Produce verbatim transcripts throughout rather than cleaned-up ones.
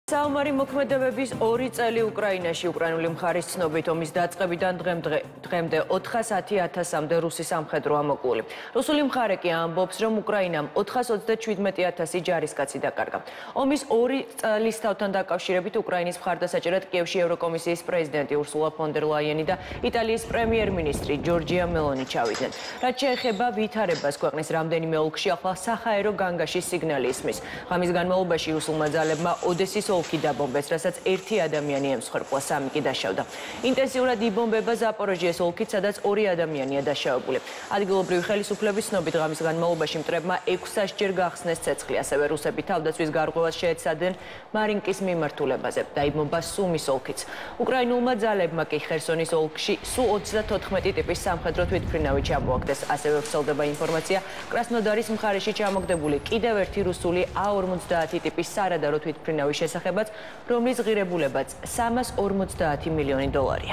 საომარი მოქმედებების ორი წელი უკრაინაში უკრაინული მხარის ცნობით ომის დაწყებიდან დღემდე ოთხას ათი ათასამდე რუსი სამხედრო ამოკლული. რუსული მხარე კი ამბობს, რომ უკრაინამ ოთხას ოცდაჩვიდმეტი ათასი ჯარისკაცი დაკარგა. ომის ორი წლის თავთან დაკავშირებით უკრაინის მხარდასაჭერად კიევში ევროკომისიის პრეზიდენტი ურსულა ფონ დერ ლაიენი და იტალიის პრემიერ-მინისტრი ჯორჯია მელონი ჩავიდნენ. რაც შეეხება ვითარებას ქვეყნის რამდენიმე ოლქში ახლა საჰაერო განგაშის სიგნალი ისმის. ღამის განმავლობაში რუსულმა ძალებმა ოდესის ოლქი დაბომბეს, რასაც ერთი ადამიანი ემსხვერპლა, სამი კი დაშავდა. ინტენსიურად იბომბება ზაპოროჟიეს ოლქით, სადაც ორი ადამიანია დაშავებული. ადგილობრივი ხელისუფლების ცნობით ღამის განმავლობაში მტრებმა ექვსასჯერ გახსნეს ცეცხლი, ასევე რუსები თავდაცვის გარღვევას შეეცადნენ მარინკის მიმართულებაზე. დაიბომბა სუმის ოლქიც. უკრაინულმა ძალებმა კი ხერსონის ოლქში სუ ოცდათოთხმეტი ტიპის სამხედრო თვითმფრინავი ჩამოაგდეს. ასევე ვრცელდება ინფორმაცია, კრასნოდარის მხარეში ჩამოგდებული კიდევ ერთი რუსული ა ორმოცდაათი ტიპის სარადარო თვითმფრინავის შესახებ რომლის ღირებულებაც სამას ორმოცდაათი მილიონი დოლარია.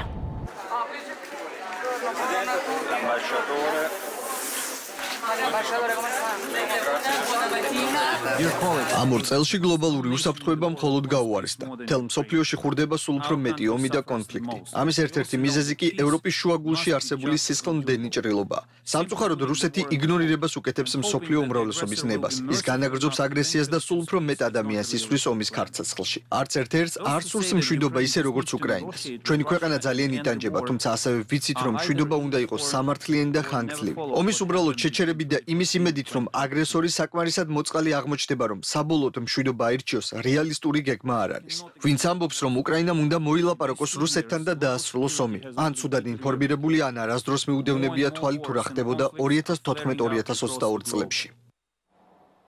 ამ ორ წელში გლობალური უსაფრთხოება მხოლოდ გაუარესდა. მთელ მსოფლიოში ხურდება სულ უფრო მეტი ომი და კონფლიქტი. ამის ერთ-ერთი მიზეზი კი ევროპის შუაგულში არსებული სისხლმდენი ჭრილობაა. სამწუხაროდ რუსეთი იგნორირებას უკეთებს მსოფლიო უმრავლესობის ნებას. ის განაგრძობს აგრესიას და სულ უფრო მეტ ადამიანს ისვრის ომის ქარცეცხლში. არც ერთ-ერთს არ სურს მშვიდობა ისე როგორც უკრაინას. ჩვენი ქვეყანა ძალიან იტანჯება, თუმცა ასევე ვიცით, რომ მშვიდობა უნდა იყოს სამართლიანი და ხანგრძლივი. ომის უბრალოდ შეჩერებით და იმის იმედით, რომ აგრესორი საკმარისად მოწყალი აღმოჩნდება, რომ საბოლოოდ მშვიდობა აირჩიოს, რეალისტური გეგმა არ არის. ვინც ამბობს, რომ უკრაინამ უნდა მოილაპარაკოს რუსეთთან და დაასრულოს ომი, ან ცუდად ინფორმირებული, ან არასდროს მიუდევნებია თვალი თუ რა ხდებოდა ორი ათას თოთხმეტ ორი ათას ოცდაორი წლებში.